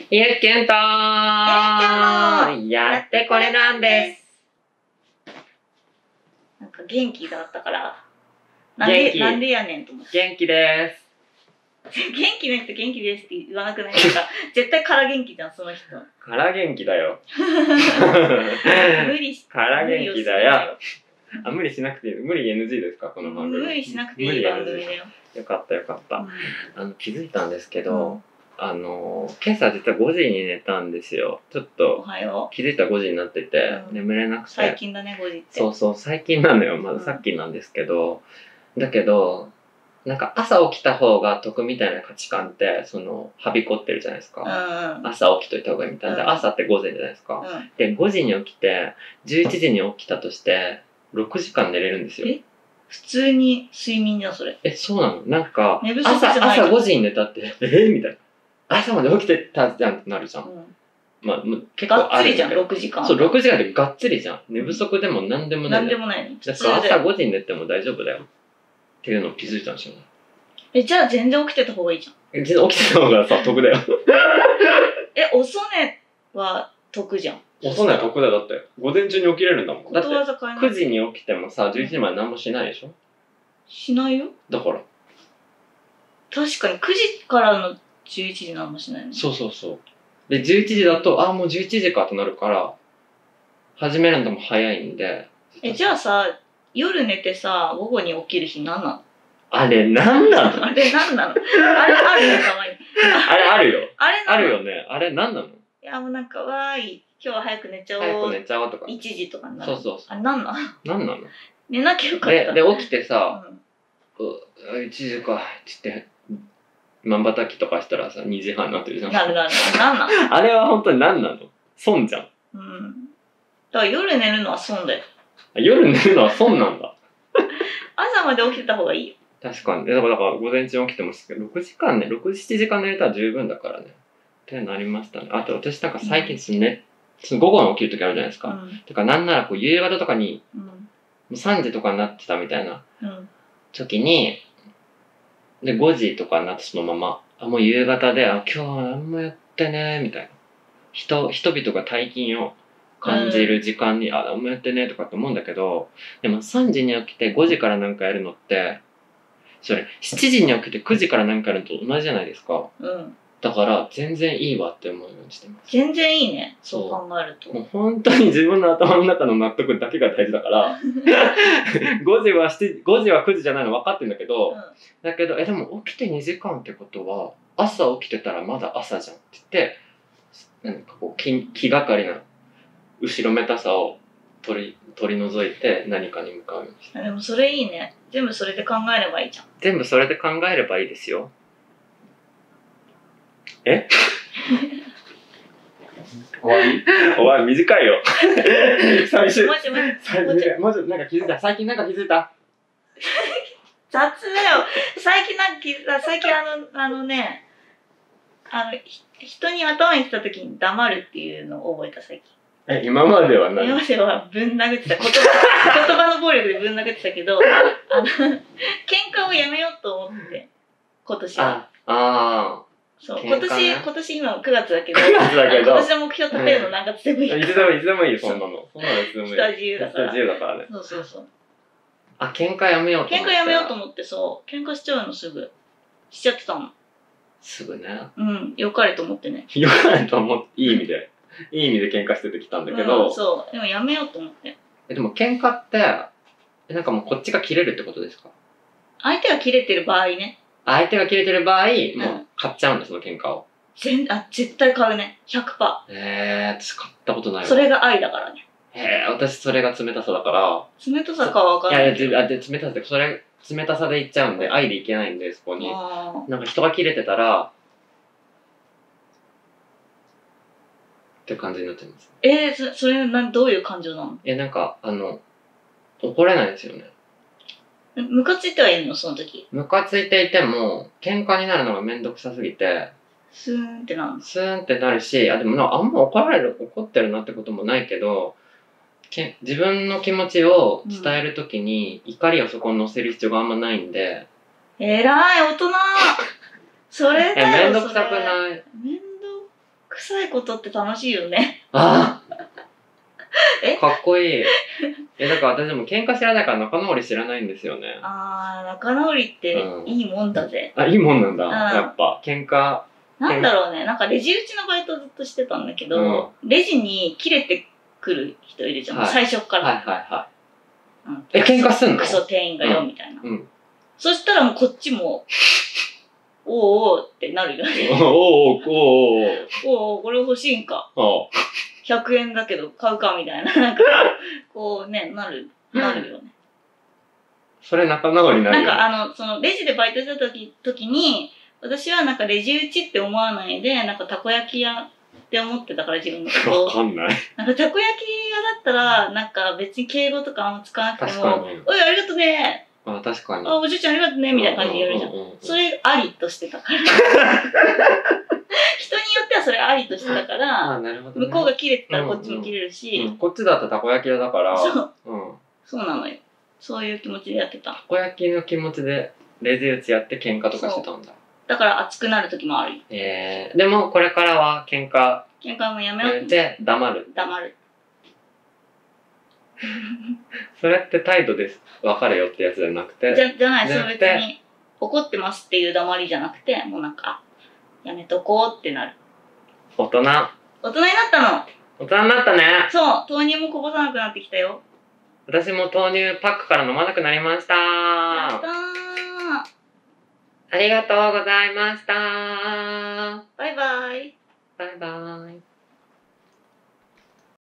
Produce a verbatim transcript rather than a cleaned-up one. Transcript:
ゆっきゅんとーやってこれなんです。 なんか元気だったからなんでなんでやねんと思って。 元気です。 元気な人元気ですって言わなくないですか。絶対から元気じゃんその人。 から元気だよ。 無理しから元気だよ。あ、無理しなくていい。無理 エヌジー ですかこの番組。 無理しなくていい番組だよ。 よかったよかった。うん、あの気づいたんですけど、うん、あの今朝実はごじに寝たんですよ。ちょっと気づいたらごじになってて、うん、眠れなくて。 最近だねごじって。 そうそう最近なのよ。まださっきなんですけど、うん、だけどなんか朝起きた方が得みたいな価値観ってそのはびこってるじゃないですか。うん、朝起きといた方がいいみたいな。で朝ってごじじゃないですか。うん、でごじに起きてじゅういちじに起きたとしてろくじかん寝れるんですよ。 え普通に睡眠じゃんそれ。 え、そうなの？なんか朝朝ごじに寝たってえみたいな。朝まで起きてたじゃんってなるじゃん。うん、まあ結構あるじゃんろくじかん。 そうろくじかんでがっつりじゃん。寝不足でもなんでもない。 なんでもないね。 だから朝ごじに寝ても大丈夫だよっていうのを気づいたんですよね。 えじゃあ全然起きてた方がいいじゃん。 え全然起きてた方がさ得だよ。 え遅寝は得じゃん。 遅寝は得だよ。だって午前中に起きれるんだもん。だってことわざ変えない。 くじに起きてもさじゅういちじまで何もしないでしょ。 しないよ。 だから確かにくじからのじゅういちじ何もしないの。 そうそうそう。でじゅういちじだとあもうじゅういちじかってなるから始めるのも早いんで。 えじゃあさ夜寝てさ午後に起きる日何なの？ あれ何なの？ あれ何なの？あれあるよたまに。 あれあるよ。 あれあるよね。あれ何なの？ いやもうなんかわーい今日は早く寝ちゃおう。 早く寝ちゃおうとか。 いちじとかになる。 そうそうそう。 あれ何なの？ 何なの？ 寝なきゃよかった。 でで起きてさ、うん、いちじかつってまばたきとかしたらさにじはんになってるじゃん。 なるなる。何なの？ あれは本当に何なの？損じゃん。 うん。だから夜寝るのは損だよ。 夜寝るのは損なんだ。 朝まで起きてた方がいいよ。 確かに。だから午前中起きてますけどろくじかんねろく、ななじかん寝れたら十分だからねってなりましたね。あと私なんか最近そのね、その午後に起きる時あるじゃないですか。うん、てかなんならこう夕方とかに、うん、もうさんじとかになってたみたいな時に、でごじとかになってそのままあもう夕方であ今日は何もやってねみたいな人人々が大金を感じる時間に、うん、あ何もやってねとかって思うんだけど、でもさんじに起きてごじから何かやるのってそれしちじに起きてくじから何かやるのと同じじゃないですか。うん、だから全然いいわって思うようにしてます。 全然いいねそう考えると。 もう本当に自分の頭の中の納得だけが大事だからごじはごじはくじじゃないの分かってるんだけど、うん、だけどえでも起きてにじかんってことは朝起きてたらまだ朝じゃんって言ってなんかこう 気, 気がかりな後ろめたさを取り取り除いて何かに向かうようにして。 でもそれいいね。全部それで考えればいいじゃん。 全部それで考えればいいですよ。え終わり終わり短いよ最終待って待って最終もうちょっとなんか気づいた最近なんか気づいた雑だよ最近なんか気づいた最近あのあのねあの人に頭に来た時に黙るっていうのを覚えた最近。 え今までは何？ 今まではぶん殴ってた言葉言葉の暴力でぶん殴ってたけどあの喧嘩をやめようと思って今年は。 ああそう今年今年今くがつだけどくがつだけど今年の目標立てるの何月でもいいから、 いつでもいつでもいいよそんなのそんなのいつでもいい。 人は自由だから自由だからね。 そうそうそう。 あ喧嘩やめようと思って。 喧嘩やめようと思ってそう喧嘩しちゃうのすぐしちゃってたの。 すぐね。 うん良かれと思ってね。 良かれと思っていい意味でいい意味で喧嘩しててきたんだけど、 うん、そうでもやめようと思って。 えでも喧嘩ってなんかもうこっちが切れるってことですか？ 相手が切れてる場合ね。 相手が切れてる場合、もう買っちゃうんです、その喧嘩を。 全あ絶対買うね。ひゃくパーセント。 えー、私買ったことないわ。 それが愛だからね。 へえ、私それが冷たさだから。 冷たさかは分かんない。 いやいや、で冷たさで、それ冷たさでいっちゃうんで、愛でいけないんで、そこに。なんか人が切れてたら、って感じになってます。 えー、そそれなどういう感情なの？ え、なんか、あの、怒れないんですよね。 ムカついてはいるのその時？ ムカついていても喧嘩になるのがめんどくさすぎてスーンってなるスーンってなるし、あでもなんかあんま怒られる怒ってるなってこともないけどけ自分の気持ちを伝えるときに、うん、怒りをそこに乗せる必要があんまないんで。 えらい大人それだよ。 めんどくさくない？ めんどく臭いことって楽しいよね。 あえかっこいい。え、だから私も喧嘩知らないから仲直り知らないんですよね。 あー、仲直りってうんいいもんだぜ。 あ、いいもんなんだ。 んやっぱ、喧嘩。 なんだろうね、なんかレジ打ちのバイトずっとしてたんだけど、レジに切れてくる人いるじゃん、 はい最初から。 はいはいはうんい。え、喧嘩すんのクソ店員がよ、みたいな。 うん。 そしたらもうこっちも、おーおーってなるよね。 おーおーおーおーおーおーおーこれ欲しいんか。 おーひゃくえんだけど買うかみたいな。なんか、こうね、なる、なるよね。 それ仲直りになるよね。 なんかあの、そのレジでバイトした時、時に、私はなんかレジ打ちって思わないで、なんかたこ焼き屋って思ってたから自分のこわと。 かんない。 なんかたこ焼き屋だったら、なんか別に敬語とかあんま使わなくて確かも、 に。 おい、ありがとねあ、確かに。 あ、おじいちゃんありがとねみたいな感じでやるじゃん。 ううううそれありとしてたから。人によってはそれありとしてたから、 あ、なるほどね。 向こうが切れてたらこっちも切れるし、 うん、こっちだとたこ焼き屋だから、 そううん。 そうなのよ。そういう気持ちでやってた。 たこ焼きの気持ちでレジ打ちやって喧嘩とかしてたんだ。 だから熱くなる時もあるよ。 えー、でもこれからは喧嘩喧嘩もやめようってで黙る。 黙る。 それって態度です別れよってやつじゃなくて。 じゃ、じゃない、そじゃなくてれ別に怒ってますっていう黙りじゃなくて、もうなんか、あやめとこうってなる。 大人。 大人になったの。 大人になったね。 そう、豆乳もこぼさなくなってきたよ。 私も豆乳パックから飲まなくなりました。 やったー。 ありがとうございました。 バイバイ。 バイバイ。